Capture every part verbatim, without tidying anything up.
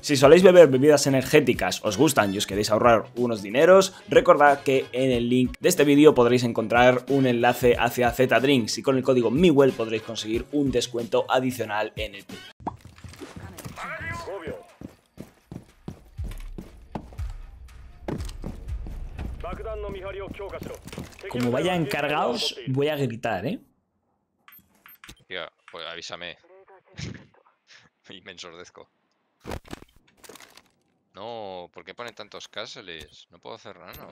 Si soléis beber bebidas energéticas, os gustan y os queréis ahorrar unos dineros, recordad que en el link de este vídeo podréis encontrar un enlace hacia Zetadrinks y con el código MIWELL podréis conseguir un descuento adicional en el club. Como vayan cargados, voy a gritar, ¿eh? Tío, pues avísame. Y me ensordezco. No, ¿por qué ponen tantos castles? No puedo hacer nada, ¿no?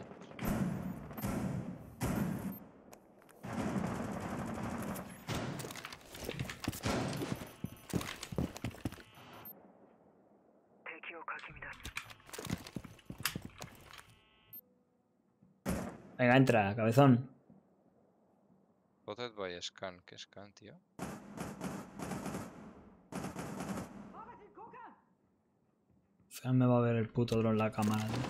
Venga, entra, cabezón. Spotted by scan. ¿Qué scan, tío? Ya me va a ver el puto dron en la cámara, tío.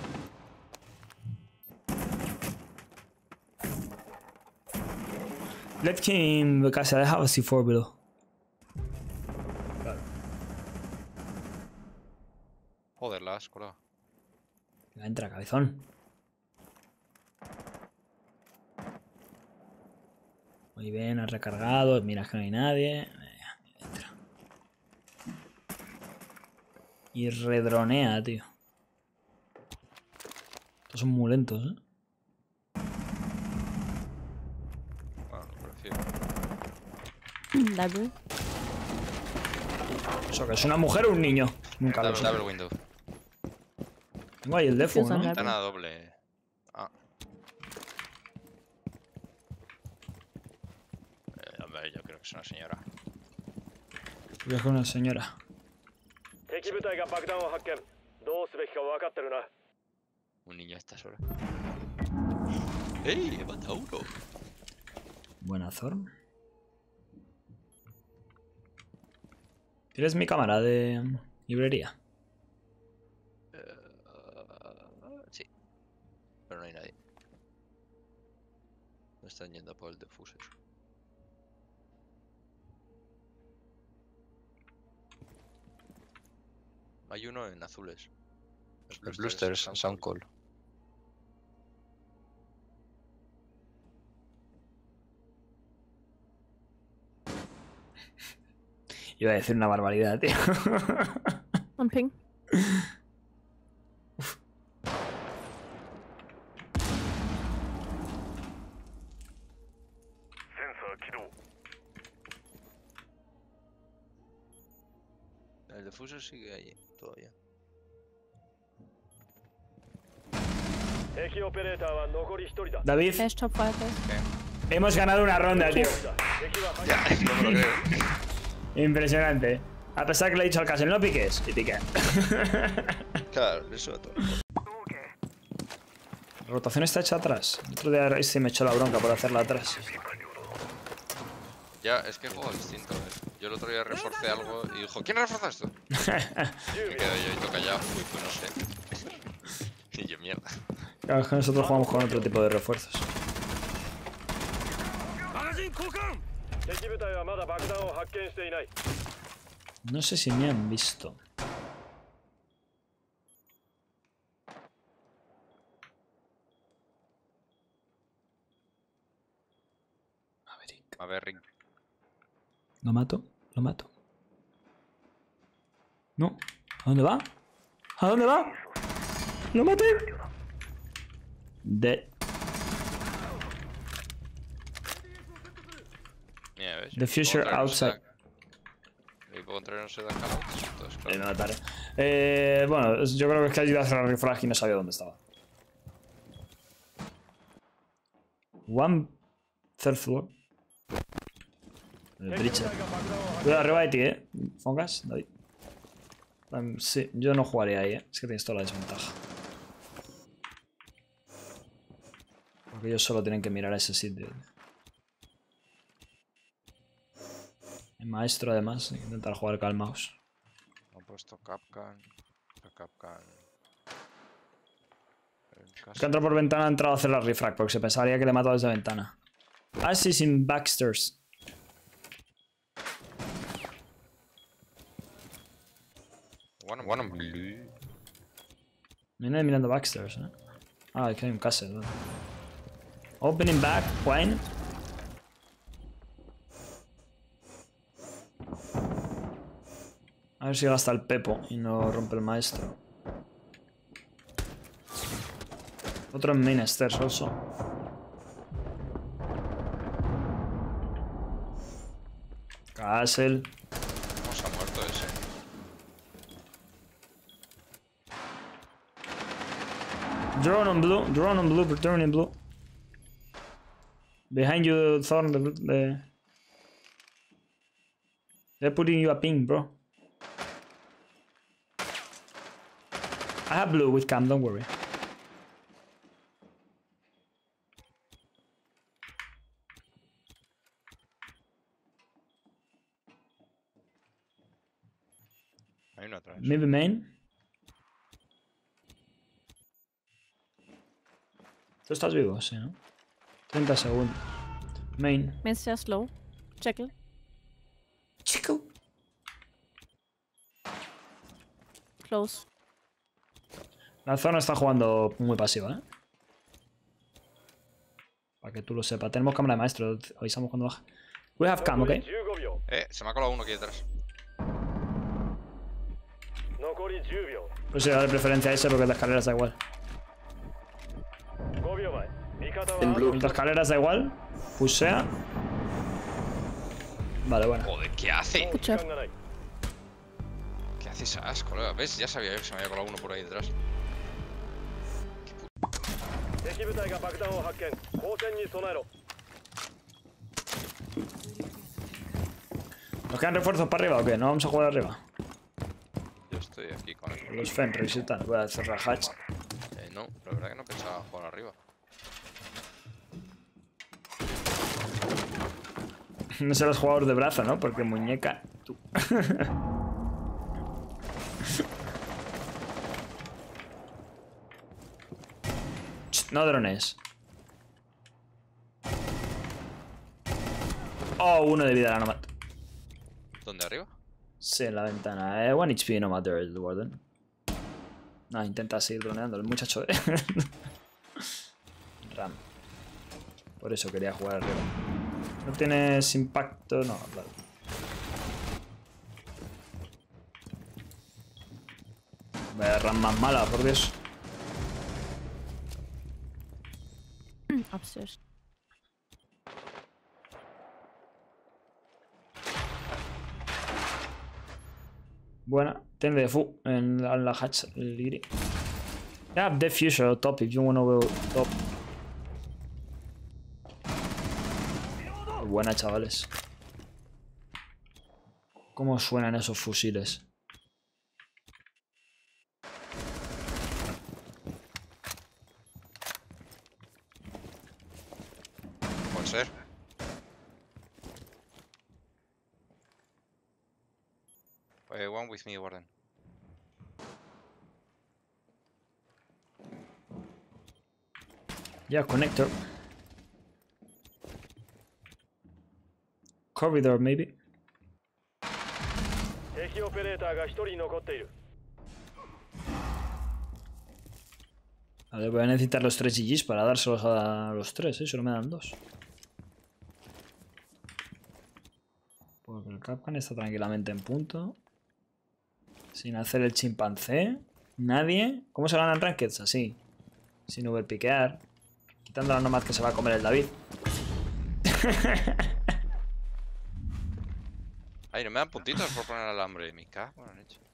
Let him, because I have a C four below. Joder, la has colado. Venga, entra, cabezón. Muy bien, has recargado. Mira que no hay nadie. Venga, entra. Y redronea, tío. Estos son muy lentos, ¿eh? Bueno, prefiero. Double. ¿Eso que es una mujer o un niño? Nunca lo Double, sé. double window. Tengo ahí el defo, Yo soy ¿no? la- Ventana doble. Ah. Eh, hombre, yo creo que es una señora. Voy con una señora. Un niño a estas horas. ¡Ey! He matado a uno. Buena Zorn. ¿Tienes mi cámara de um, librería? Uh, sí. Pero no hay nadie. No están yendo por el defuser. Hay uno en azules. Los Blusters, Soundcall. Iba a decir una barbaridad, tío. On ping. El defuser sigue ahí todavía. David, Ash top five guys. hemos ganado una ronda, tío. Ya, no me lo creo. Impresionante. A pesar que le he dicho al Castle, no piques. Y pique. Claro, eso todo. La rotación está hecha atrás. El otro día este me echó la bronca por hacerla atrás. Ya, es que juego distinto, eh. Yo el otro día reforcé algo y dijo, ¿quién reforza esto? Me quedo yo y toca ya, uy, pues no sé. Y yo, mierda. Claro, es que nosotros jugamos con otro tipo de refuerzos. No sé si me han visto. Maverick. Maverick. Lo mato, lo mato. No. ¿A dónde va? ¿A dónde va? ¡Lo maté! De... Mira, ¿ves? The future outside. Y puedo entrar en ese Entonces, Eh, claro. me mataré. Eh, bueno, yo creo que es que ha ido a hacer el refrag y no sabía dónde estaba. One third floor. El breacher. Cuidado arriba de ti, eh. Fongas, David. Um, sí, yo no jugaría ahí, eh. Es que tienes toda la desventaja. Porque ellos solo tienen que mirar a ese sitio. El maestro, además, hay que intentar jugar calmaos. Han puesto Capcan. Capcan. Es que entró por ventana, ha entrado a hacer la refrag, porque se pensaría que le he matado desde ventana. Ah, sí, sin backstairs. One, One on blue. Viene mirando backstairs, ¿eh? Ah, aquí hay un castle, ¿vale? Opening back, wine. A ver si gasta el pepo y no rompe el maestro. Otro en main stairs also. Castle. ¿Cómo se ha muerto ese? Drone on blue, drone on blue, returning blue. Behind you, Thorn, the, the... They're putting you a ping, bro. I have blue with cam, don't worry. Hay uno atrás. Maybe main. ¿Tú estás vivo? Sí, ¿no? treinta segundos. Main. Main's just low. Jekyll. Chico. Close. La zona está jugando muy pasiva, ¿eh? Para que tú lo sepas. Tenemos cámara de maestro. Avisamos cuando baja. We have cam, ¿ok? Eh, se me ha colado uno aquí detrás. Pues sí, de preferencia ese porque las escaleras da igual. En blue. Las escaleras da igual. Pusea. Vale, bueno. Joder, ¿qué hace? Good job. ¿Qué hace Sash, colega? ¿Ves? Ya sabía yo que se me había colado uno por ahí detrás. ¿Nos quedan refuerzos para arriba o qué? ¿No vamos a jugar arriba? Yo estoy aquí con él. Los Fenris y tal. Voy a cerrar hatch. Eh, no, la verdad que no pensaba jugar arriba. No serás jugador de brazo, ¿no? Porque muñeca... Tú. No drones. Oh, uno de vida la Nomad. ¿Dónde arriba? Sí, en la ventana. Eh, one H P Nomad there, el Warden. No, intenta seguir droneando el muchacho. Eh. Ram. Por eso quería jugar arriba. No tienes impacto, no, vale. Vaya ram más mala, por Dios. Upstairs. Buena. Ten de fu en la, en la hatch, el Giri. Yeah, Death Future top if you wanna go top. Buena, chavales. ¿Cómo suenan esos fusiles? Puede ser. Eh, one with me, Warden. Yeah, connector. Corridor, maybe. A ver, voy a necesitar los tres G Gs para dárselos a los tres, ¿eh? Solo me dan dos. Porque el Capcan está tranquilamente en punto. Sin hacer el chimpancé. Nadie. ¿Cómo se ganan rankeds? Así. Sin overpiquear. Quitando la nomad que se va a comer el David. Ay, no me dan puntitos por poner alambre. Me cago en la leche.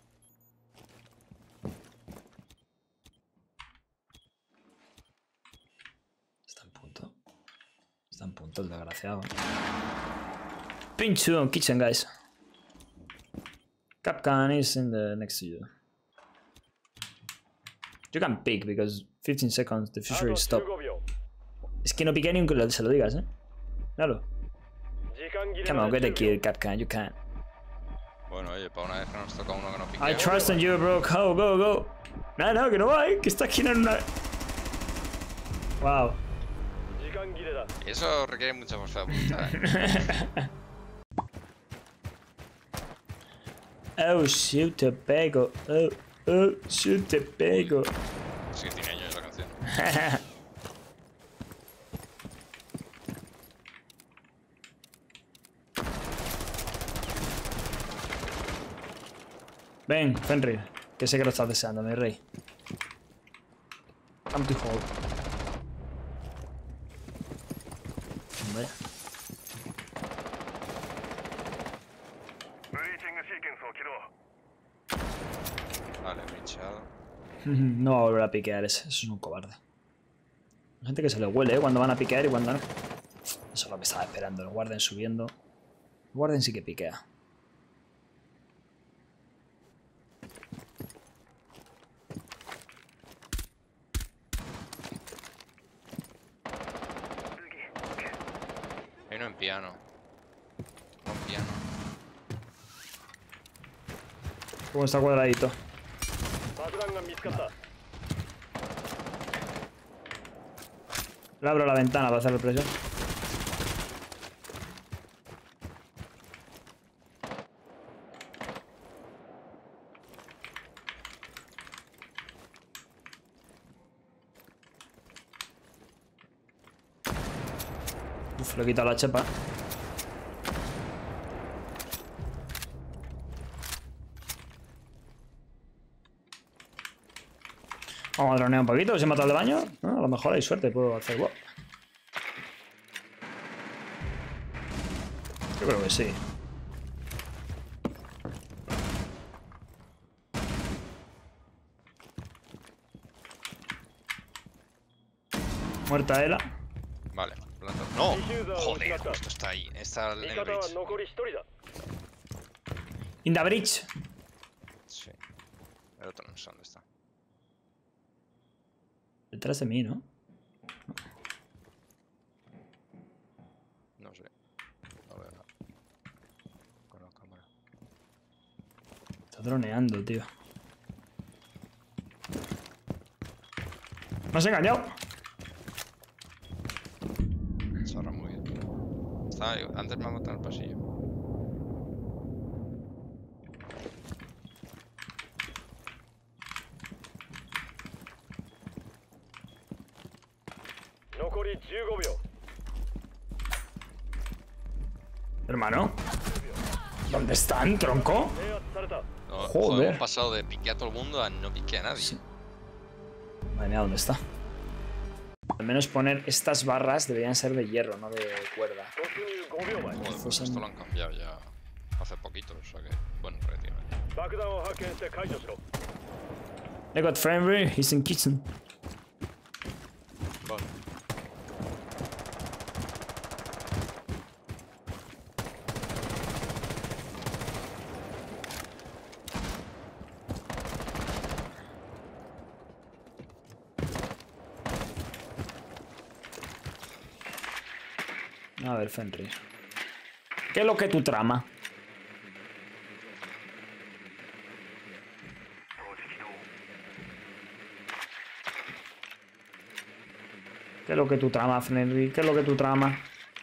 Está en punto. Está en punto el desgraciado. Pinch on kitchen, guys. Capcan is in the next to you. You can pick because fifteen seconds the future is stop. Es que no piqué ni aunque se lo digas, eh. Claro. Come on, get a kill, Capcan, you can. Bueno, oye, para una vez que nos toca uno que no pique. I trust in you, bro. Go, go, go. No, no, que no va, eh. Que está aquí en una... Wow. Y eso requiere mucha fuerza de voluntad, ¿eh? Oh, shit, te pego. Oh, oh, shit, te pego. Sí, tiene años la canción. Ven, Fenrir, que sé que lo estás deseando, mi rey. Come to hold. Hombre. Vale, pinchado. No va a volver a piquear ese, eso es un cobarde. Hay gente que se le huele, ¿eh? Cuando van a piquear y cuando no. Eso es lo que estaba esperando, el guarden subiendo. El guarden sí que piquea. Hay uno en piano. Uno en piano. ¿Cómo está cuadradito? Le abro la ventana para hacer presión. Uf, le he quitado la chepa. Vamos a dronear un poquito, si he matado el de baño. No, a lo mejor hay suerte, puedo hacer wow. Yo creo que sí. Muerta Ela. Vale, planta. ¡No! Joder, justo está ahí. Está en el bridge. In the bridge. Sí. El otro no sé dónde está. Detrás de mí, ¿no? No sé. No veo nada. Con la cámara. Está droneando, tío. Me has engañado. Zorra muy bien. Estaba, antes me ha matado en el pasillo. Hermano. ¿Dónde están, tronco? No, Joder. joder. Hemos pasado de piquear a todo el mundo a no piquear a nadie. Sí. Madre mía, ¿dónde está? Al menos poner estas barras deberían ser de hierro, no de cuerda. Joder, pues esto lo han cambiado ya hace poquito, o sea que, bueno, relativamente. I got Fenrir, he's in kitchen. Vale. A ver, Fenrir. ¿Qué es lo que tú trama? ¿Qué es lo que tú trama, Fenrir? ¿Qué es lo que tú trama?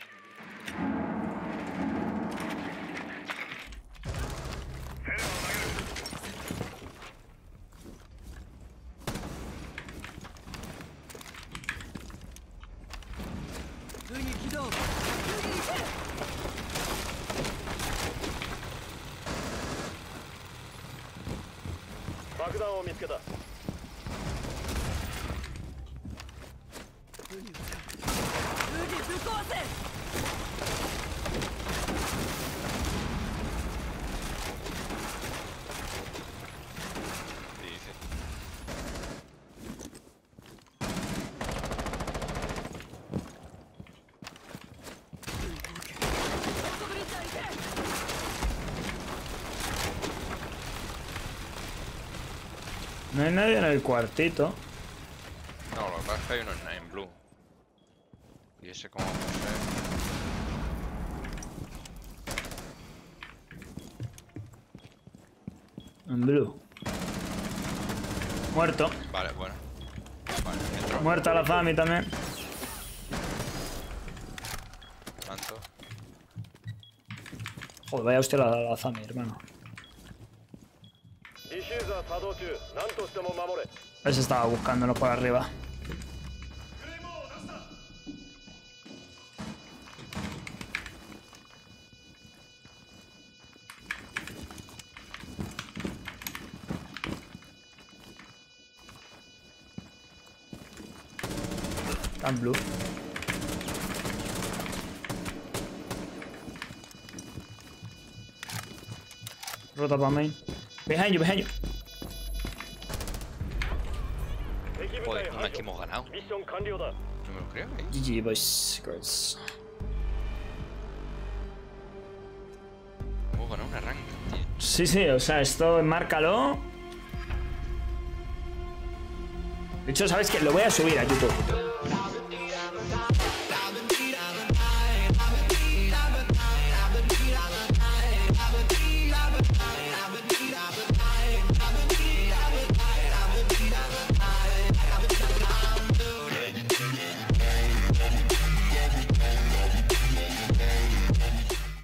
¿Qué dice? No hay nadie en el cuartito. No, lo que pasa es que hay uno en Nine Blue. Y ese como no sé. En blue. Muerto. Vale, bueno. Vale, entro. Muerta la Fami también. Planto. Joder, vaya usted la, la Fami, hermano. Ese estaba buscándolo por arriba. Tan blue. Rota para main. Behind you, behind you. Joder, una que hemos ganado. No me lo creo, ¿eh? G G, boys, girls. Hemos ganado una rank, tío. Sí, sí, o sea, esto márcalo. De hecho, ¿sabes qué? Lo voy a subir a YouTube.